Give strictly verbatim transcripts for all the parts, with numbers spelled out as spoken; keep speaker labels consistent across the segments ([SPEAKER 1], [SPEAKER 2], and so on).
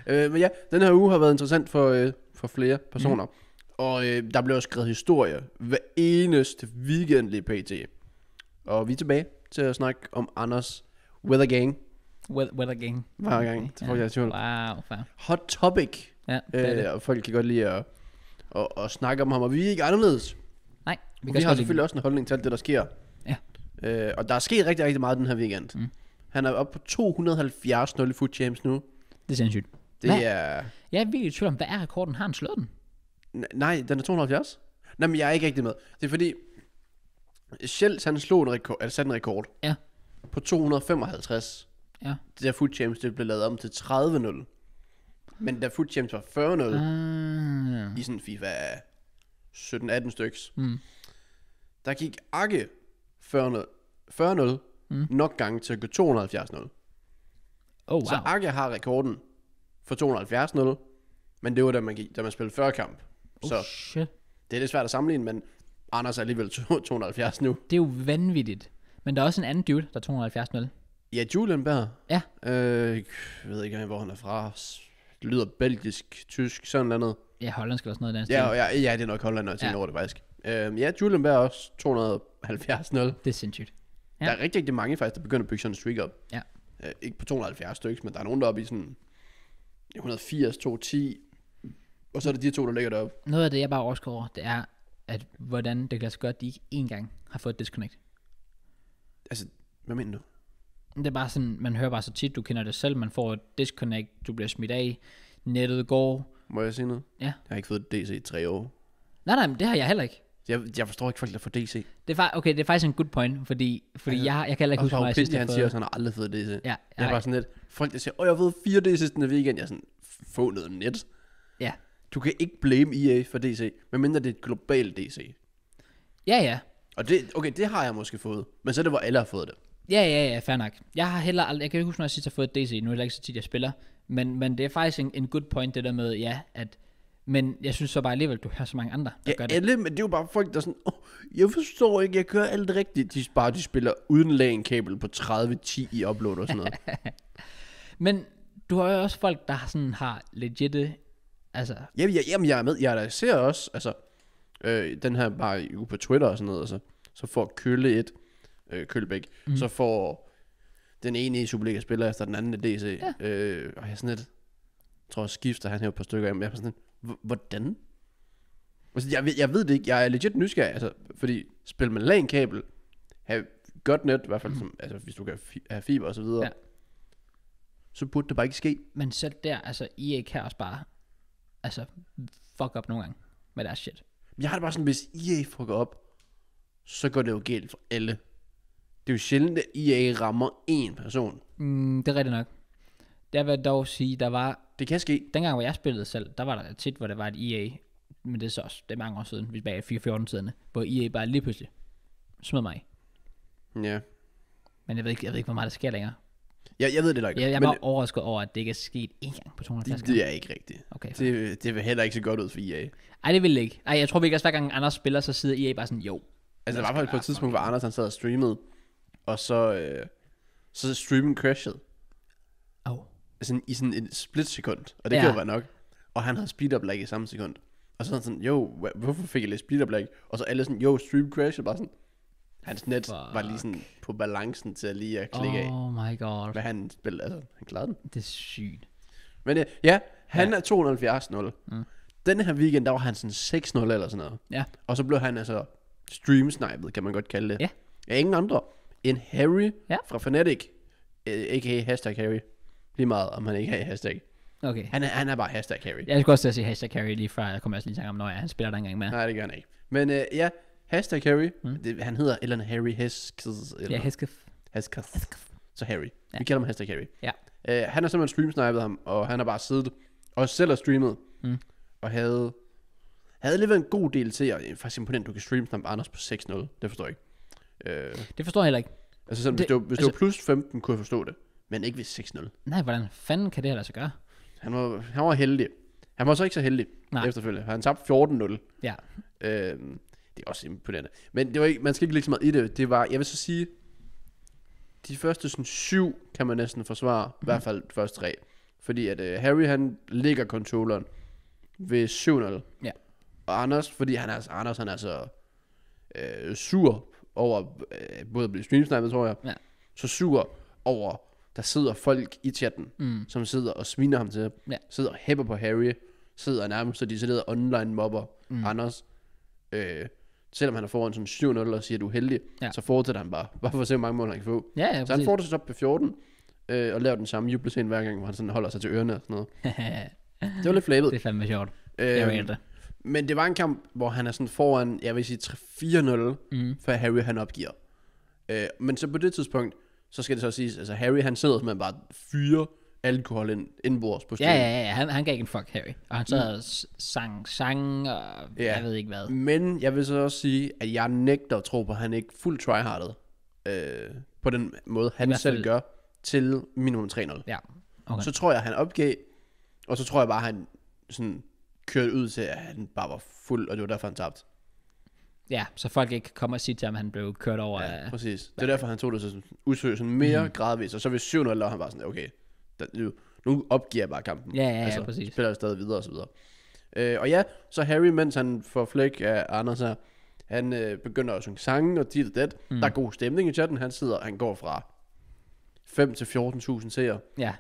[SPEAKER 1] Øh, men ja, den her uge har været interessant for, øh, for flere personer. Mm. Og øh, der blev også skrevet historie hver eneste weekend i P T. Og vi er tilbage til at snakke om Anders Weather Gang.
[SPEAKER 2] Weather, weather Gang.
[SPEAKER 1] Hver gang,
[SPEAKER 2] Okay,
[SPEAKER 1] til folk, jeg er
[SPEAKER 2] Wow, fair.
[SPEAKER 1] Hot topic.
[SPEAKER 2] Ja, det er
[SPEAKER 1] Øh,
[SPEAKER 2] det.
[SPEAKER 1] og folk kan godt lide at, at, at snakke om ham, og vi er ikke anderledes.
[SPEAKER 2] Nej,
[SPEAKER 1] Vi,
[SPEAKER 2] kan
[SPEAKER 1] vi har
[SPEAKER 2] godt
[SPEAKER 1] selvfølgelig
[SPEAKER 2] lide-
[SPEAKER 1] også en holdning til alt det, der sker.
[SPEAKER 2] Ja.
[SPEAKER 1] Øh, og der er sket rigtig, rigtig meget den her weekend.
[SPEAKER 2] Mm.
[SPEAKER 1] Han er oppe på to hundrede og halvfjerds nul i Foot Champs nu.
[SPEAKER 2] Det er sindssygt.
[SPEAKER 1] Det
[SPEAKER 2] Hvad?
[SPEAKER 1] er...
[SPEAKER 2] Jeg er virkelig i tvivl om, hvad er rekorden? Har han slået den?
[SPEAKER 1] N- nej, den er to hundrede og halvfjerds. Nej, men jeg er ikke rigtig med. Det er fordi... Schultz, han slog en rekord, altså satte en rekord.
[SPEAKER 2] Ja.
[SPEAKER 1] På to hundrede og femoghalvtreds.
[SPEAKER 2] Ja.
[SPEAKER 1] Det der Foot Champs, det blev lavet om til tredive nul. Men da Foot Champs var fyrre nul,
[SPEAKER 2] Ah.
[SPEAKER 1] i sådan FIFA sytten atten styks,
[SPEAKER 2] Mm.
[SPEAKER 1] der gik Akke fyrre nul
[SPEAKER 2] Mm.
[SPEAKER 1] nok gange til at gå to hundrede og halvfjerds nul.
[SPEAKER 2] Oh, wow.
[SPEAKER 1] Så Akke har rekorden for to hundrede og halvfjerds nul, men det var da man, gik, da man spillede fyrre kamp.
[SPEAKER 2] Oh,
[SPEAKER 1] Så
[SPEAKER 2] shit.
[SPEAKER 1] det er lidt svært at sammenligne, men Anders er alligevel to hundrede og halvfjerds nu.
[SPEAKER 2] Det er jo vanvittigt. Men der er også en anden dude, der er to hundrede og halvfjerds nul.
[SPEAKER 1] Ja, Julian Berg.
[SPEAKER 2] Ja.
[SPEAKER 1] Øh, jeg ved ikke, hvor han er fra. Det lyder belgisk, tysk, sådan noget.
[SPEAKER 2] Ja, hollandsk eller sådan noget. Den
[SPEAKER 1] Ja,
[SPEAKER 2] stil.
[SPEAKER 1] og ja, ja, det er nok Holland, når jeg tænker
[SPEAKER 2] Ja.
[SPEAKER 1] over det faktisk. Øh, ja, Julian Berg er også to hundrede og halvfjerds nul.
[SPEAKER 2] Det er sindssygt.
[SPEAKER 1] Ja.
[SPEAKER 2] Ja.
[SPEAKER 1] Der er rigtig, rigtig mange faktisk, der begynder at bygge sådan en streak op.
[SPEAKER 2] Ja.
[SPEAKER 1] Øh, ikke på to hundrede og halvfjerds stykker, men der er nogen, der er oppe i sådan et hundrede og firs, to hundrede og ti. Og så er det de to, der ligger deroppe.
[SPEAKER 2] Noget af det, jeg bare oversker over, det er, at hvordan det kan lade sig gøre, at de ikke engang har fået et disconnect.
[SPEAKER 1] Altså, hvad mener du?
[SPEAKER 2] Det er bare sådan, man hører bare så tit, du kender det selv, man får et disconnect, du bliver smidt af, nettet går.
[SPEAKER 1] Må jeg sige noget?
[SPEAKER 2] Ja.
[SPEAKER 1] Jeg har ikke fået D C i tre år.
[SPEAKER 2] Nej, nej, men det har jeg heller ikke.
[SPEAKER 1] Jeg, jeg forstår ikke folk, der får D C.
[SPEAKER 2] Det er, fa- okay, det er faktisk en good point, fordi, fordi
[SPEAKER 1] Altså,
[SPEAKER 2] jeg, jeg kan heller ikke
[SPEAKER 1] Og
[SPEAKER 2] huske,
[SPEAKER 1] så
[SPEAKER 2] hvornår
[SPEAKER 1] har
[SPEAKER 2] jeg
[SPEAKER 1] Pisti,
[SPEAKER 2] sidst har
[SPEAKER 1] han
[SPEAKER 2] fået...
[SPEAKER 1] siger også, at han har aldrig fået D C.
[SPEAKER 2] Ja,
[SPEAKER 1] Jeg er
[SPEAKER 2] nej.
[SPEAKER 1] bare sådan lidt, folk der siger, åh, jeg har fået fire D C's den her weekend. Jeg er sådan, få noget net.
[SPEAKER 2] Ja.
[SPEAKER 1] Du kan ikke blame E A for D C, medmindre det er et globalt D C.
[SPEAKER 2] Ja, ja.
[SPEAKER 1] Og det, okay, det har jeg måske fået. Men så er det, hvor alle har fået det.
[SPEAKER 2] Ja, ja, ja, fair nok. Jeg har heller aldrig, jeg kan ikke huske, når jeg sidst har fået et D C, nu er det ikke så tit, jeg spiller, men, men det er faktisk en, en good point, det der med, ja, at, men jeg synes så bare alligevel, du hører så mange andre, der
[SPEAKER 1] Ja,
[SPEAKER 2] gør det.
[SPEAKER 1] alle, men det er jo bare folk, der er sådan, åh, jeg forstår ikke, jeg gør alt rigtigt. De bare, de spiller uden LAN-kabel på tredive ti i upload og sådan noget.
[SPEAKER 2] Men du har jo også folk, der sådan har legitte, altså,
[SPEAKER 1] Jamen, jeg, jamen, jeg er med. Jeg der ser også, altså, øh, den her bare ude på Twitter og sådan noget, altså, så får Kølle et, øh, Kølbæk, mm. så får den ene i Superliga-spiller efter den anden et D C. Ja. Øh, og jeg er sådan lidt, jeg tror, skifter han her et par stykker af, men jeg er sådan lidt, "H- hvordan? Altså, jeg, ved, jeg ved det ikke, jeg er legit nysgerrig, altså, fordi spil med LAN-kabel, have godt net, i hvert fald, mm. som, altså, hvis du kan fi- have fiber og så videre,
[SPEAKER 2] Ja.
[SPEAKER 1] så burde det bare ikke ske.
[SPEAKER 2] men selv der, altså, E A kan også bare, altså, fuck up nogle gange med deres shit.
[SPEAKER 1] Jeg har det bare sådan, hvis E A fucker op, så går det jo galt for alle. Det er jo sjældent, at E A rammer én person.
[SPEAKER 2] Mm, det er rigtigt nok. Der vil jeg dog sige, der var,
[SPEAKER 1] Det kan ske.
[SPEAKER 2] dengang hvor jeg spillede selv, der var der tit, hvor der var et E A, men det er så også, det er mange år siden, vi er bag fire fjorten tiderne, hvor E A bare lige pludselig smed mig.
[SPEAKER 1] Ja.
[SPEAKER 2] Men jeg ved ikke, jeg ved ikke, hvor meget der sker længere.
[SPEAKER 1] Jeg, jeg ved det nok.
[SPEAKER 2] Jeg, jeg er
[SPEAKER 1] men
[SPEAKER 2] bare overrasket over, at det ikke er sket én gang på to hundrede og halvtreds
[SPEAKER 1] det, det er ikke rigtigt.
[SPEAKER 2] Okay, fair.
[SPEAKER 1] Det, det vil heller ikke så godt ud for E A.
[SPEAKER 2] Ej, det vil det ikke. Ej, jeg tror virkelig også, hver gang Anders spiller, så sidder E A bare sådan, jo.
[SPEAKER 1] Altså, der var faktisk på et tidspunkt, hvor Anders han sad og streamede, og så, øh, så streamen crashede.
[SPEAKER 2] Oh.
[SPEAKER 1] Sådan, i sådan et split sekund. Og det
[SPEAKER 2] Ja.
[SPEAKER 1] kan jo være nok. Og han havde speed up lag i samme sekund. Og så er han sådan, jo, hva- hvorfor fik jeg lidt speed up lag? Og så alle sådan, jo, stream crashede. Bare sådan, hans net
[SPEAKER 2] Fuck.
[SPEAKER 1] var lige sådan på balancen til at lige at klikke af.
[SPEAKER 2] Oh my god.
[SPEAKER 1] Hvad han spillede, altså, han klarede den.
[SPEAKER 2] Det er sygt.
[SPEAKER 1] Men øh, ja, han
[SPEAKER 2] Ja.
[SPEAKER 1] er to hundrede og halvfjerds nul.
[SPEAKER 2] Mm.
[SPEAKER 1] Den her weekend, der var han sådan seks nul eller sådan noget.
[SPEAKER 2] Ja.
[SPEAKER 1] Og så blev han altså stream-snipet, kan man godt kalde det.
[SPEAKER 2] Ja.
[SPEAKER 1] Ja, ingen andre end Harry
[SPEAKER 2] Ja.
[SPEAKER 1] fra Fnatic, øh, a k a. hashtag Harry. Lige meget, om han ikke har hashtag.
[SPEAKER 2] Okay.
[SPEAKER 1] Han er, han er bare hashtag Harry.
[SPEAKER 2] Jeg skulle også til at sige hashtag carry lige før, jeg kommer også lige i tanke om, når han spiller der engang med.
[SPEAKER 1] Nej, det gør han ikke. Men øh, ja, hashtag Harry.
[SPEAKER 2] Mm.
[SPEAKER 1] Det, han hedder et eller andet Harry Hesketh. Eller
[SPEAKER 2] Ja, Hesketh.
[SPEAKER 1] Hesketh. Så Harry.
[SPEAKER 2] Ja.
[SPEAKER 1] Vi kalder ham hashtag Harry.
[SPEAKER 2] Ja.
[SPEAKER 1] Øh, han har simpelthen stream-snipet ham, og han har bare siddet og selv har streamet.
[SPEAKER 2] Mm.
[SPEAKER 1] Og havde, havde alligevel en god del til, og det er faktisk imponerende, du kan stream-snipe Anders på seks nul. Det forstår jeg ikke. Øh,
[SPEAKER 2] Det forstår jeg heller ikke.
[SPEAKER 1] altså sådan,
[SPEAKER 2] Det-
[SPEAKER 1] hvis, det var, hvis
[SPEAKER 2] altså-
[SPEAKER 1] det var plus femten, kunne jeg forstå det. Men ikke ved seks nul.
[SPEAKER 2] Nej, hvordan fanden kan det her lade sig gøre?
[SPEAKER 1] Han var, han var heldig. Han var så ikke så heldig
[SPEAKER 2] Nej.
[SPEAKER 1] efterfølgende. Han tabte fjorten nul.
[SPEAKER 2] Ja.
[SPEAKER 1] Øhm, det er også imponerende. Men det var ikke, man skal ikke lægge så meget i det. Det var, jeg vil så sige, de første sådan syv kan man næsten forsvare. Mm. I hvert fald de første tre. Fordi at øh, Harry, han ligger controlleren ved syv nul.
[SPEAKER 2] Ja.
[SPEAKER 1] Og Anders, fordi han er, Anders, han er så øh, sur over, øh, både at blive streamsnipet, tror jeg,
[SPEAKER 2] Ja.
[SPEAKER 1] så sur over, der sidder folk i chatten,
[SPEAKER 2] Mm.
[SPEAKER 1] som sidder og sviner ham til,
[SPEAKER 2] Ja.
[SPEAKER 1] sidder og hæpper på Harry, sidder nærmest, så de sidder online mobber
[SPEAKER 2] Mm.
[SPEAKER 1] Anders. Øh, selvom han er foran sådan syv nul og siger, at du er heldig,
[SPEAKER 2] Ja.
[SPEAKER 1] så fortsætter han bare, bare for at se, hvor mange mål han kan få.
[SPEAKER 2] Ja, ja,
[SPEAKER 1] Så han
[SPEAKER 2] præcis.
[SPEAKER 1] fortsætter op på fjorten, øh, og laver den samme jublescene hver gang, hvor han sådan holder sig til ørerne og sådan noget. Det var lidt flabet.
[SPEAKER 2] Det er fandme sjovt. Det er
[SPEAKER 1] Øh,
[SPEAKER 2] jo det.
[SPEAKER 1] men det var en kamp, hvor han er sådan foran, jeg vil sige tre fire nul,
[SPEAKER 2] Mm.
[SPEAKER 1] før Harry han opgiver. Øh, men så på det tidspunkt, så skal det så siges, altså Harry han sidder simpelthen bare fyre alkohol ind, indbords på
[SPEAKER 2] Ja,
[SPEAKER 1] stream.
[SPEAKER 2] ja, ja, han, han gav ikke en fuck, Harry. Og han sad og s- sang sang, og
[SPEAKER 1] Ja.
[SPEAKER 2] jeg ved ikke hvad.
[SPEAKER 1] Men jeg vil så også sige, at jeg nægter at tro på, at han ikke fuldt tryhardet øh, på den måde, han
[SPEAKER 2] hvert fald-
[SPEAKER 1] selv gør, til minimum tre nul.
[SPEAKER 2] Ja, okay.
[SPEAKER 1] Så tror jeg, han opgav, og så tror jeg bare, han sådan kørte ud til, at han bare var fuld, og det var derfor, han tabte.
[SPEAKER 2] Ja, så folk ikke kan komme og sige til ham, at han blev kørt over
[SPEAKER 1] Ja,
[SPEAKER 2] af...
[SPEAKER 1] præcis. Det er derfor, han tog det så sådan, udsøg sådan mere
[SPEAKER 2] Mhm.
[SPEAKER 1] mm. gradvist, og så ved syv nul, der var han bare sådan, okay, der, nu, nu opgiver jeg bare kampen.
[SPEAKER 2] Ja, ja, ja,
[SPEAKER 1] altså,
[SPEAKER 2] præcis.
[SPEAKER 1] spiller stadig videre og så videre. Øh, og ja, så Harry, mens han får flæk af Anders her, han øh, begynder at synge sange og dit og dat.
[SPEAKER 2] Mm.
[SPEAKER 1] Der er god stemning i chatten. Han sidder, han går fra fem til fjorten tusind seere.
[SPEAKER 2] Ja,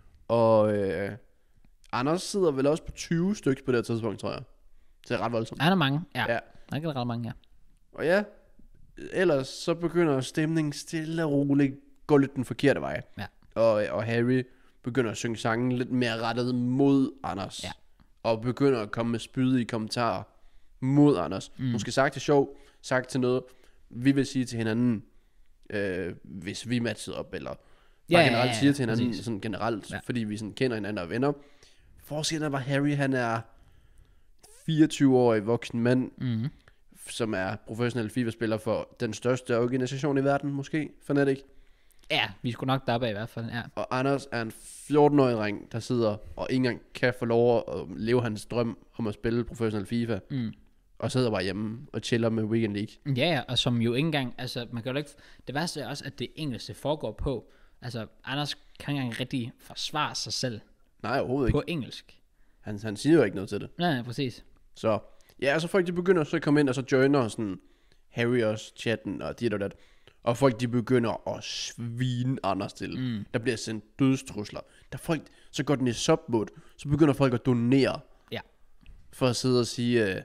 [SPEAKER 1] Og øh, Anders sidder vel også på tyve stykker på det her tidspunkt, tror jeg. Det er ret voldsomt.
[SPEAKER 2] han er mange. Ja,
[SPEAKER 1] Ja.
[SPEAKER 2] ja. han er ret mange, ja.
[SPEAKER 1] Og ja, ellers så begynder stemningen stille og roligt gå lidt den forkerte vej.
[SPEAKER 2] Ja.
[SPEAKER 1] Og, og Harry begynder at synge sangen lidt mere rettet mod Anders.
[SPEAKER 2] Ja.
[SPEAKER 1] Og begynder at komme med spydige kommentarer mod Anders. Mm. Måske sagt til sjov, sagt til noget, vi vil sige til hinanden, øh, hvis vi matchede op, eller bare
[SPEAKER 2] Ja, ja,
[SPEAKER 1] generelt
[SPEAKER 2] ja, ja,
[SPEAKER 1] siger til hinanden,
[SPEAKER 2] præcis.
[SPEAKER 1] sådan generelt,
[SPEAKER 2] Ja.
[SPEAKER 1] fordi vi sådan kender hinanden og er venner. Forskellen er bare, Harry, han er fireogtyve-årig voksen mand,
[SPEAKER 2] Mm.
[SPEAKER 1] som er professionel FIFA-spiller for den største organisation i verden, måske, Fnatic.
[SPEAKER 2] Ja, vi skulle nok deroppe af i hvert fald, ja.
[SPEAKER 1] Og Anders er en fjorten-årig dreng, der sidder og ikke engang kan få lov at leve hans drøm om at spille professionel FIFA,
[SPEAKER 2] Mm.
[SPEAKER 1] og sidder bare hjemme og chiller med Weekend League.
[SPEAKER 2] Ja, ja, og som jo ikke engang, altså man kan jo ikke, det værste er også, at det engelske foregår på, altså Anders kan ikke engang rigtig forsvare sig selv
[SPEAKER 1] Nej, overhovedet ikke.
[SPEAKER 2] på engelsk.
[SPEAKER 1] Han, han siger jo ikke noget til det.
[SPEAKER 2] Nej, nej, præcis.
[SPEAKER 1] Så ja, så folk de begynder så at komme ind, og så joiner sådan Harry også chatten og dit og dat. Og folk de begynder at svine Anders til.
[SPEAKER 2] Mm.
[SPEAKER 1] Der bliver sendt dødstrusler. Der folk, så går den i submode, så begynder folk at donere.
[SPEAKER 2] Ja.
[SPEAKER 1] For at sidde og sige øh,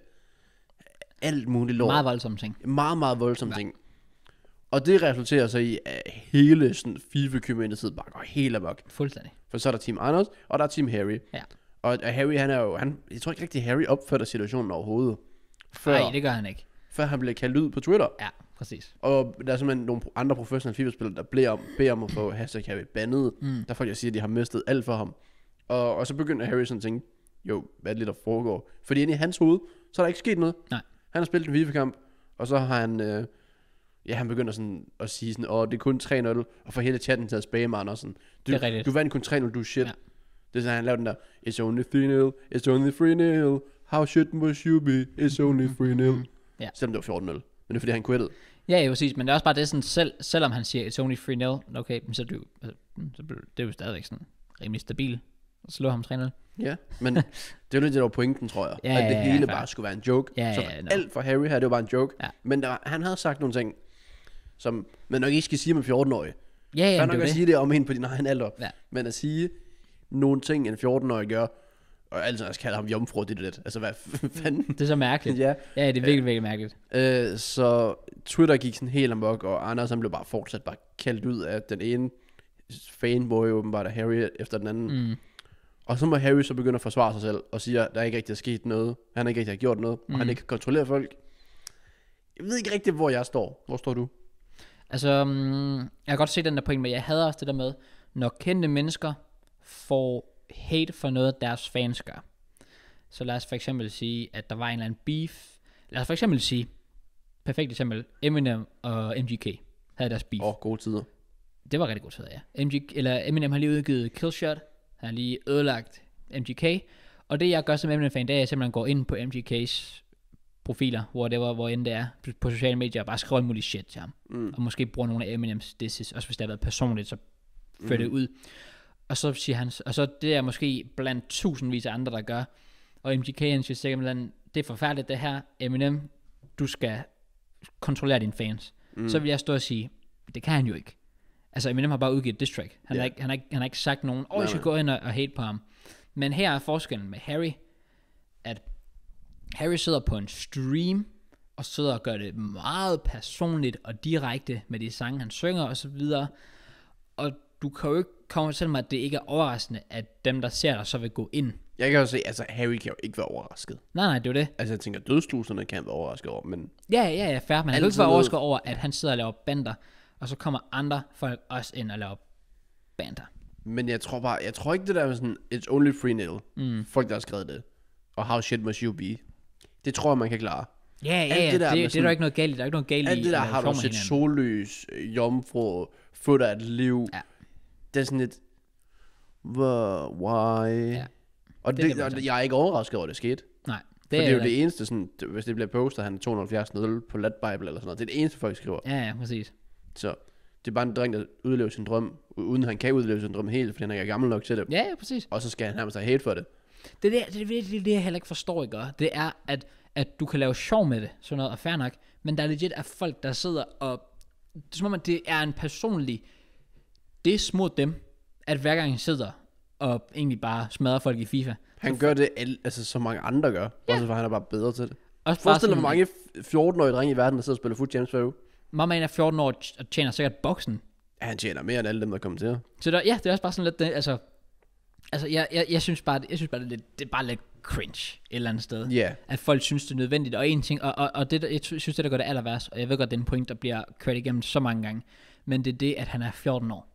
[SPEAKER 1] alt muligt lort.
[SPEAKER 2] Meget voldsomme ting.
[SPEAKER 1] Meget, meget voldsomme
[SPEAKER 2] Ja.
[SPEAKER 1] ting. Og det resulterer så i, at hele sådan FIFA-communityet bare går helt amok.
[SPEAKER 2] Fuldstændig.
[SPEAKER 1] For så er der Team Anders, og der er Team Harry.
[SPEAKER 2] Ja.
[SPEAKER 1] Og, og Harry, han er jo, han, jeg tror ikke rigtig, Harry opfatter situationen overhovedet. Før,
[SPEAKER 2] Nej, det gør han ikke.
[SPEAKER 1] før han blev kaldt ud på Twitter.
[SPEAKER 2] Ja, præcis.
[SPEAKER 1] Og der er simpelthen nogle andre professionelle FIFA-spillere, der beder om, beder om at få hashtag Harry bandet.
[SPEAKER 2] Mm.
[SPEAKER 1] Der er folk, der siger, at de har mistet alt for ham. Og, og så begynder Harry sådan at tænke, jo, hvad er det, der foregår? Fordi inde i hans hoved, så er der ikke sket noget.
[SPEAKER 2] Nej.
[SPEAKER 1] Han har spillet en FIFA-kamp, og så har han, øh, ja, han begynder sådan at sige sådan, åh, det er kun tre nul, og får hele chatten til at spamme Andersen. Du,
[SPEAKER 2] Det er rigtigt.
[SPEAKER 1] du vandt kun tre nul, du er shit.
[SPEAKER 2] Ja.
[SPEAKER 1] Det er sådan, han lavede den der, it's only three nul, it's only three nul, how shit must you be, it's only three nul.
[SPEAKER 2] Ja.
[SPEAKER 1] Selvom det var fjorten nul, men det er fordi, han quittede.
[SPEAKER 2] Ja, ja, præcis. Men det er også bare det sådan, selv, selvom han siger, it's only three nul, okay, men så er det jo, altså, så bliver det er jo stadigvæk sådan rimelig stabil. Og slå ham tre nul.
[SPEAKER 1] Ja, men det er jo lidt det, der var pointen, tror jeg.
[SPEAKER 2] Ja,
[SPEAKER 1] at det
[SPEAKER 2] ja, ja,
[SPEAKER 1] hele
[SPEAKER 2] fair.
[SPEAKER 1] bare skulle være en joke.
[SPEAKER 2] Ja,
[SPEAKER 1] så
[SPEAKER 2] ja, ja, no.
[SPEAKER 1] alt for Harry her, det var bare en joke.
[SPEAKER 2] Ja.
[SPEAKER 1] Men der, han havde sagt nogle ting, som man nok ikke skal sige om en fjorten-årig.
[SPEAKER 2] Ja, ja,
[SPEAKER 1] Ja,
[SPEAKER 2] men
[SPEAKER 1] nok
[SPEAKER 2] det er
[SPEAKER 1] at
[SPEAKER 2] jo
[SPEAKER 1] sige det om en på din egen alder.
[SPEAKER 2] Ja.
[SPEAKER 1] Men at sige nogle ting, en fjorten-årig gør, og altid også kalder ham jomfru, det er det. Altså, hvad fanden?
[SPEAKER 2] det. Det er så mærkeligt.
[SPEAKER 1] Ja.
[SPEAKER 2] Ja, det er virkelig, virkelig mærkeligt.
[SPEAKER 1] Øh, så Twitter gik sådan helt amok, og Anders han blev bare fortsat bare kaldt ud af den ene fanboy, åbenbart af Harry, efter den anden.
[SPEAKER 2] Mm.
[SPEAKER 1] Og så må Harry så begynde at forsvare sig selv, og siger, at der ikke rigtig er sket noget. Han ikke rigtig har gjort noget, og
[SPEAKER 2] Mm.
[SPEAKER 1] han ikke kan kontrollere folk. Jeg ved ikke rigtig, hvor jeg står. Hvor står du?
[SPEAKER 2] Altså, um, jeg kan godt se den der point, men jeg hader også det der med, når kendte mennesker får hate for noget, deres fans gør. Så lad os for eksempel sige, at der var en eller anden beef. Lad os for eksempel sige, perfekt eksempel, Eminem og M G K havde deres beef.
[SPEAKER 1] Åh, oh, gode tider.
[SPEAKER 2] Det var rigtig godt tid, ja. M G, eller Eminem har lige udgivet Killshot, han har lige ødelagt M G K, og det jeg gør som Eminem-fan, det er, at jeg simpelthen går ind på M G K's profiler, hvor det var, hvor end det er, på sociale medier, og bare skriver en mulig shit til ham.
[SPEAKER 1] Mm.
[SPEAKER 2] Og måske bruger nogle af Eminems disses, også hvis det har været personligt, så fører
[SPEAKER 1] Mm.
[SPEAKER 2] det ud. Og så siger han, og så det er måske blandt tusindvis af andre, der gør. Og M G K han siger sikkert, det er forfærdeligt det her. Eminem, du skal kontrollere dine fans. Mm. Så vil jeg stå og sige, det kan han jo ikke. Altså Eminem har bare udgivet et diss track. Han, yeah. har ikke, han, har ikke, han har ikke sagt nogen, åh, jeg skal gå ind og, og hate på ham. Men her er forskellen med Harry, at Harry sidder på en stream, og sidder og gør det meget personligt og direkte med de sange, han synger og så videre. Og du kan jo ikke komme til mig, at det ikke er overraskende, at dem, der ser dig, så vil gå ind.
[SPEAKER 1] Jeg kan jo se, altså Harry kan jo ikke være overrasket.
[SPEAKER 2] Nej, nej, det er jo det.
[SPEAKER 1] Altså jeg tænker, dødstuserne kan være overrasket over, men...
[SPEAKER 2] Ja, ja, ja, fair, men han kan ikke være overrasket over, at han sidder og laver bander, og så kommer andre folk også ind og laver bander. Men
[SPEAKER 1] jeg tror bare, jeg tror ikke det der med sådan, it's only free nil. Mm. Folk, der har skrevet det. Og how shit must you be. Det tror jeg, man kan klare.
[SPEAKER 2] Ja, ja, ja, det, der det, det er der ikke noget galt i. Der er ikke noget galt i.
[SPEAKER 1] Alt det der har du set sollys, jomfru, født af et liv. Ja. Det er sådan lidt, why? Ja. Og, det, det, og jeg er ikke overrasket over, at det skete.
[SPEAKER 2] Nej.
[SPEAKER 1] Det For det er jo det eneste, sådan, hvis det bliver postet, han er to hundrede og halvfjerds nul på Let Bible eller sådan noget. Det er det eneste, folk skriver.
[SPEAKER 2] Ja, ja, præcis.
[SPEAKER 1] Så det er bare en dreng, der udlever sin drøm, uden han kan udleve sin drøm helt, fordi han er gammel nok til det.
[SPEAKER 2] Ja, ja, præcis.
[SPEAKER 1] Og så skal han nærmest have hate for det.
[SPEAKER 2] Det er det, det, det, det, det, jeg heller ikke forstår, ikke? Det er, at, at du kan lave sjov med det, sådan noget, og fair nok, men der er legit af folk, der sidder og... Det er som om, at det er en personlig diss mod dem, at hver gang han sidder og egentlig bare smadrer folk i FIFA.
[SPEAKER 1] Han så gør det, altså så mange andre gør, ja. Også for han er bare bedre til det. Forestil dig, hvor mange fjorten-årige drenge i verden, der sidder og spiller Foot Champs hver uge.
[SPEAKER 2] Mamma er fjorten år og tjener sikkert boksen.
[SPEAKER 1] Ja, han tjener mere end alle dem, der kommer til.
[SPEAKER 2] Så der, ja, det er også bare sådan lidt, det, altså... Altså, jeg, jeg, jeg synes bare, jeg synes bare det, er lidt, det er bare lidt cringe et eller andet sted.
[SPEAKER 1] Yeah.
[SPEAKER 2] At folk synes, det er nødvendigt. Og en ting, og, og, og det, jeg synes, det der gør det aller værst, og jeg ved godt, det er en point, der bliver kørt igennem så mange gange, men det er det, at han er fjorten år.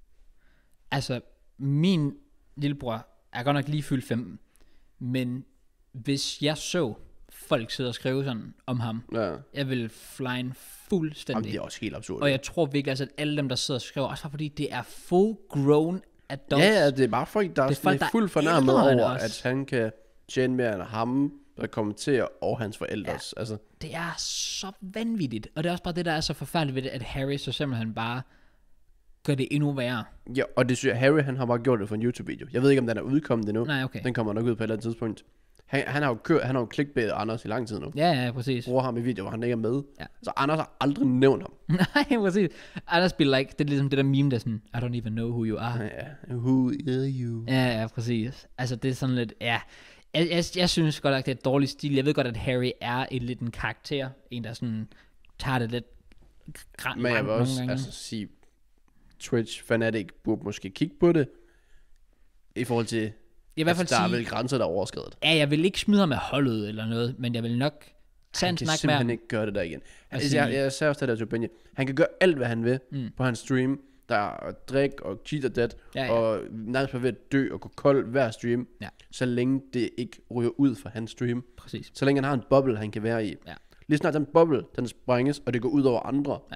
[SPEAKER 2] Altså, min lillebror er godt nok lige fyldt femten, men hvis jeg så folk sidde og skrive sådan om ham, ja. Jeg vil flyne fuldstændig.
[SPEAKER 1] Jamen, det er også helt absurd.
[SPEAKER 2] Og jeg tror virkelig, altså, at alle dem, der sidder og skriver, også fordi det er full grown adults.
[SPEAKER 1] Ja, ja, det er bare folk, der det er, folk, er fuldt fornærmet over, at han kan tjene mere end ham, der kommenterer, og hans forældres. Ja, altså.
[SPEAKER 2] Det er så vanvittigt. Og det er også bare det, der er så forfærdeligt ved det, at Harry så simpelthen bare gør det endnu værre.
[SPEAKER 1] Ja, og det synes jeg, Harry, han har bare gjort det for en YouTube-video. Jeg ved ikke, om den er udkommet endnu.
[SPEAKER 2] Nej, okay.
[SPEAKER 1] Den kommer nok ud på et eller andet tidspunkt. Han, han har jo kørt, han har jo clickbaitet Anders i lang tid nu.
[SPEAKER 2] Ja, ja, præcis.
[SPEAKER 1] Bruger ham i video, hvor han ikke er med. Ja. Så Anders har aldrig nævnt ham.
[SPEAKER 2] Nej, præcis. Anders be like, det er ligesom det der meme, der sådan, I don't even know who you are.
[SPEAKER 1] Ja, who are you?
[SPEAKER 2] Ja, ja, præcis. Altså, det er sådan lidt, ja. Jeg, jeg, jeg synes godt, at det er et dårligt stil. Jeg ved godt, at Harry er et lidt en karakter. En, der sådan tager det lidt grænt.
[SPEAKER 1] Men jeg vil også altså, sige, Twitch Fanatic burde måske kigge på det. I forhold til... I hvert fald altså, der sige, er vel grænser, der er overskredet.
[SPEAKER 2] Ja, jeg vil ikke smide ham med holdet eller noget, men jeg vil nok tage en snak med ham. Han kan
[SPEAKER 1] simpelthen ikke gøre det der igen. Altså, jeg, jeg sagde også det der til Benja. Han kan gøre alt, hvad han vil mm. på hans stream. Der er drik og cheat og dead, ja, ja. Og nærmest ved at dø og gå kold hver stream. Ja. Så længe det ikke ryger ud fra hans stream.
[SPEAKER 2] Præcis.
[SPEAKER 1] Så længe han har en boble, han kan være i. Ja. Lige snart den boble, den sprænges, og det går ud over andre. Ja.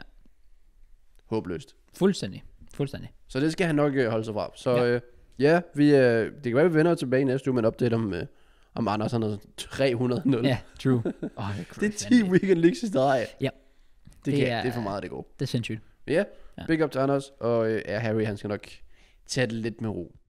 [SPEAKER 1] Håbløst.
[SPEAKER 2] Fuldstændig. Fuldstændig.
[SPEAKER 1] Så det skal han nok øh, holde sig fra. Så... Ja. Øh, Ja, vi, øh, det kan være, vi vender tilbage næste uge med en update om, øh, om Anders han er tre hundrede nul.
[SPEAKER 2] Ja, true. Oh, det,
[SPEAKER 1] det er ti weekend leagues i streg.
[SPEAKER 2] Ja.
[SPEAKER 1] Det, det, kan, er, det er for meget, det går.
[SPEAKER 2] Det er sindssygt.
[SPEAKER 1] Ja, big up til Anders, og øh, ja, Harry han skal nok tage det lidt med ro.